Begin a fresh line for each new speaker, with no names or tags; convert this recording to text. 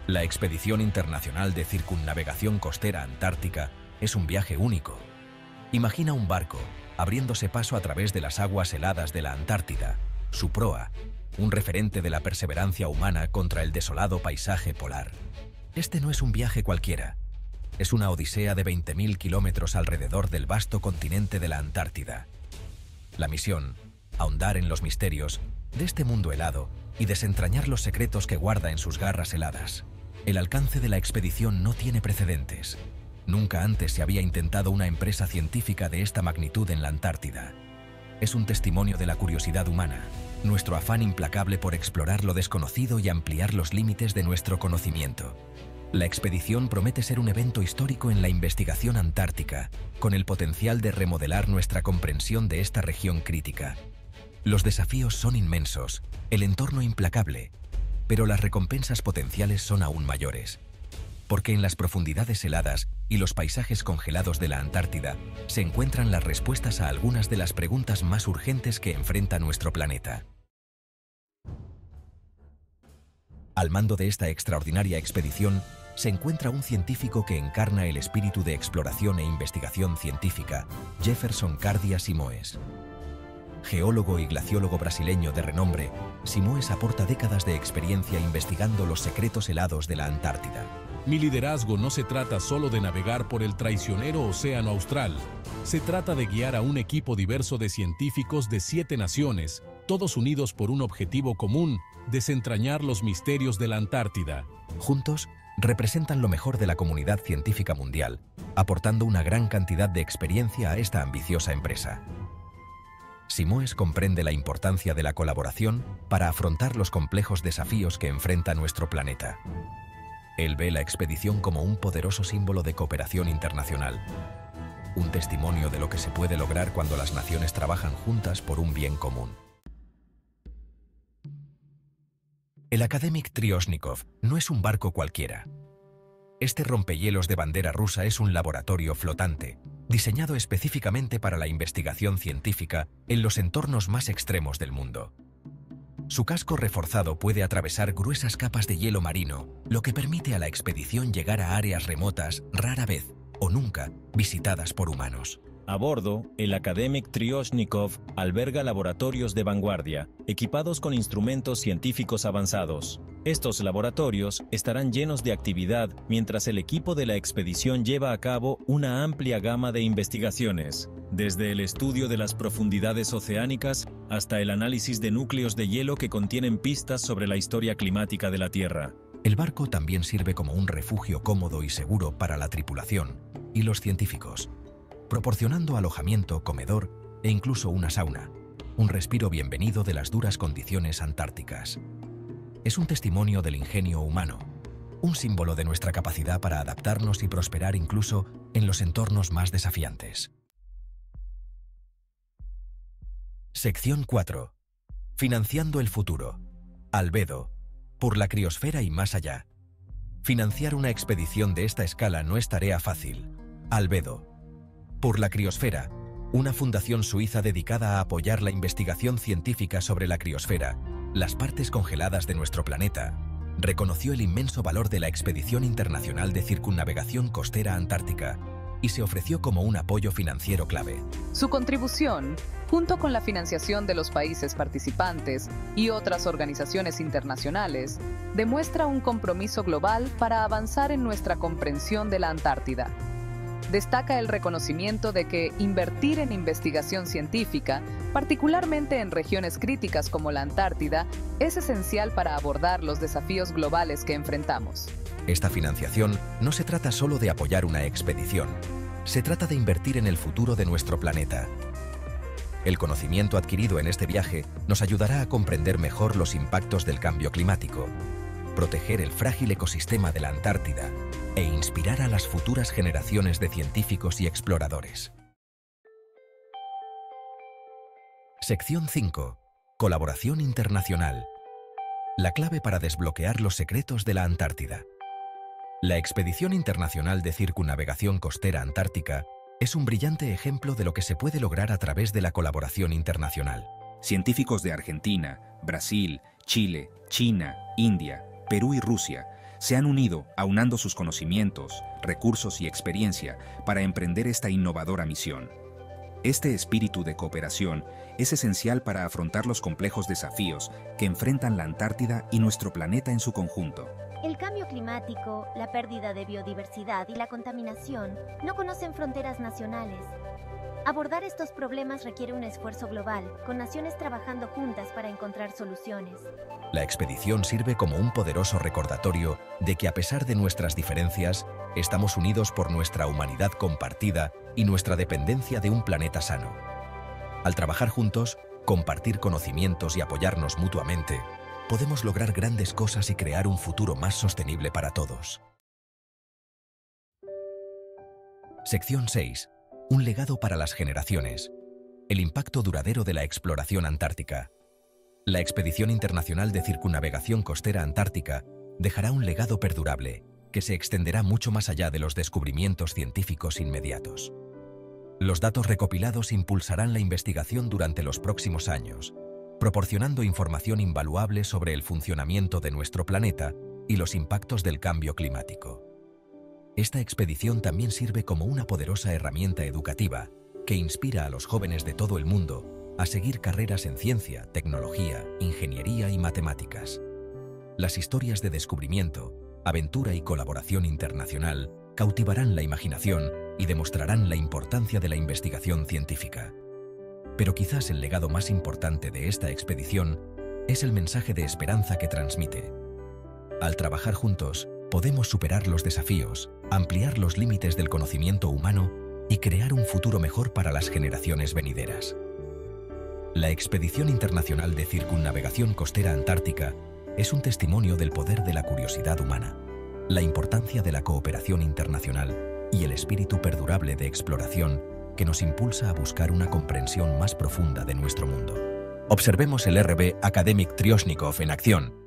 La Expedición Internacional de Circunnavegación Costera Antártica es un viaje único. Imagina un barco abriéndose paso a través de las aguas heladas de la Antártida, su proa, un referente de la perseverancia humana contra el desolado paisaje polar. Este no es un viaje cualquiera. Es una odisea de 20.000 kilómetros alrededor del vasto continente de la Antártida. La misión, ahondar en los misterios de este mundo helado y desentrañar los secretos que guarda en sus garras heladas. El alcance de la expedición no tiene precedentes. Nunca antes se había intentado una empresa científica de esta magnitud en la Antártida. Es un testimonio de la curiosidad humana, nuestro afán implacable por explorar lo desconocido y ampliar los límites de nuestro conocimiento. La expedición promete ser un evento histórico en la investigación antártica, con el potencial de remodelar nuestra comprensión de esta región crítica. Los desafíos son inmensos, el entorno implacable, pero las recompensas potenciales son aún mayores. Porque en las profundidades heladas y los paisajes congelados de la Antártida se encuentran las respuestas a algunas de las preguntas más urgentes que enfrenta nuestro planeta. Al mando de esta extraordinaria expedición se encuentra un científico que encarna el espíritu de exploración e investigación científica, Jefferson Cardia Simoes. Geólogo y glaciólogo brasileño de renombre, Simoes aporta décadas de experiencia investigando los secretos helados de la Antártida.
Mi liderazgo no se trata solo de navegar por el traicionero océano austral. Se trata de guiar a un equipo diverso de científicos de 7 naciones, todos unidos por un objetivo común: desentrañar los misterios de la Antártida.
Juntos, representan lo mejor de la comunidad científica mundial, aportando una gran cantidad de experiencia a esta ambiciosa empresa. Simoes comprende la importancia de la colaboración para afrontar los complejos desafíos que enfrenta nuestro planeta. Él ve la expedición como un poderoso símbolo de cooperación internacional, un testimonio de lo que se puede lograr cuando las naciones trabajan juntas por un bien común. El Akademik Trioshnikov no es un barco cualquiera. Este rompehielos de bandera rusa es un laboratorio flotante, diseñado específicamente para la investigación científica en los entornos más extremos del mundo. Su casco reforzado puede atravesar gruesas capas de hielo marino, lo que permite a la expedición llegar a áreas remotas, rara vez o nunca visitadas por humanos.
A bordo, el Akademik Trioshnikov alberga laboratorios de vanguardia, equipados con instrumentos científicos avanzados. Estos laboratorios estarán llenos de actividad mientras el equipo de la expedición lleva a cabo una amplia gama de investigaciones, desde el estudio de las profundidades oceánicas hasta el análisis de núcleos de hielo que contienen pistas sobre la historia climática de la Tierra.
El barco también sirve como un refugio cómodo y seguro para la tripulación y los científicos, proporcionando alojamiento, comedor e incluso una sauna, un respiro bienvenido de las duras condiciones antárticas. Es un testimonio del ingenio humano, un símbolo de nuestra capacidad para adaptarnos y prosperar incluso en los entornos más desafiantes. Sección 4. Financiando el futuro. Albedo. Por la criosfera y más allá. Financiar una expedición de esta escala no es tarea fácil. Albedo. Por la criosfera, una fundación suiza dedicada a apoyar la investigación científica sobre la criosfera, las partes congeladas de nuestro planeta, reconoció el inmenso valor de la Expedición Internacional de Circunnavegación Costera Antártica y se ofreció como un apoyo financiero clave.
Su contribución, junto con la financiación de los países participantes y otras organizaciones internacionales, demuestra un compromiso global para avanzar en nuestra comprensión de la Antártida. Destaca el reconocimiento de que invertir en investigación científica, particularmente en regiones críticas como la Antártida, es esencial para abordar los desafíos globales que enfrentamos.
Esta financiación no se trata solo de apoyar una expedición, se trata de invertir en el futuro de nuestro planeta. El conocimiento adquirido en este viaje nos ayudará a comprender mejor los impactos del cambio climático, proteger el frágil ecosistema de la Antártida e inspirar a las futuras generaciones de científicos y exploradores. Sección 5. Colaboración internacional. La clave para desbloquear los secretos de la Antártida. La Expedición Internacional de Circunnavegación Costera Antártica es un brillante ejemplo de lo que se puede lograr a través de la colaboración internacional.
Científicos de Argentina, Brasil, Chile, China, India, Perú y Rusia se han unido, aunando sus conocimientos, recursos y experiencia para emprender esta innovadora misión. Este espíritu de cooperación es esencial para afrontar los complejos desafíos que enfrentan la Antártida y nuestro planeta en su conjunto.
El cambio climático, la pérdida de biodiversidad y la contaminación no conocen fronteras nacionales. Abordar estos problemas requiere un esfuerzo global, con naciones trabajando juntas para encontrar soluciones.
La expedición sirve como un poderoso recordatorio de que a pesar de nuestras diferencias, estamos unidos por nuestra humanidad compartida y nuestra dependencia de un planeta sano. Al trabajar juntos, compartir conocimientos y apoyarnos mutuamente, podemos lograr grandes cosas y crear un futuro más sostenible para todos. Sección 6. Un legado para las generaciones. El impacto duradero de la exploración antártica. La Expedición Internacional de Circunnavegación Costera Antártica dejará un legado perdurable que se extenderá mucho más allá de los descubrimientos científicos inmediatos. Los datos recopilados impulsarán la investigación durante los próximos años, proporcionando información invaluable sobre el funcionamiento de nuestro planeta y los impactos del cambio climático. Esta expedición también sirve como una poderosa herramienta educativa que inspira a los jóvenes de todo el mundo a seguir carreras en ciencia, tecnología, ingeniería y matemáticas. Las historias de descubrimiento, aventura y colaboración internacional cautivarán la imaginación y demostrarán la importancia de la investigación científica. Pero quizás el legado más importante de esta expedición es el mensaje de esperanza que transmite. Al trabajar juntos, podemos superar los desafíos, ampliar los límites del conocimiento humano y crear un futuro mejor para las generaciones venideras. La Expedición Internacional de Circunnavegación Costera Antártica es un testimonio del poder de la curiosidad humana, la importancia de la cooperación internacional y el espíritu perdurable de exploración que nos impulsa a buscar una comprensión más profunda de nuestro mundo. Observemos el RV Academic Trioshnikov en acción.